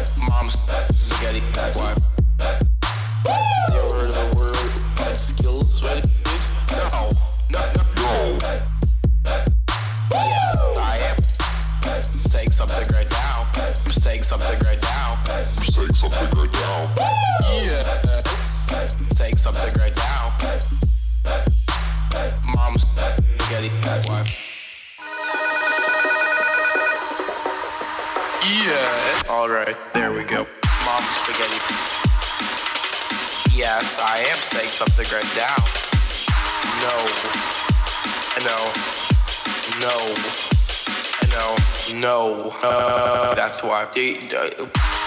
Mom's spaghetti, that's why. You ever heard of the word skills, right, dude? No. Yes, I am saying something right now. I'm saying something right now. I'm saying something right now. Yes, saying something right now. Mom's spaghetti, that's why. Yes. Alright, there we go. Mom's spaghetti. Yes, I am saying something right now. No. I know. No. That's why.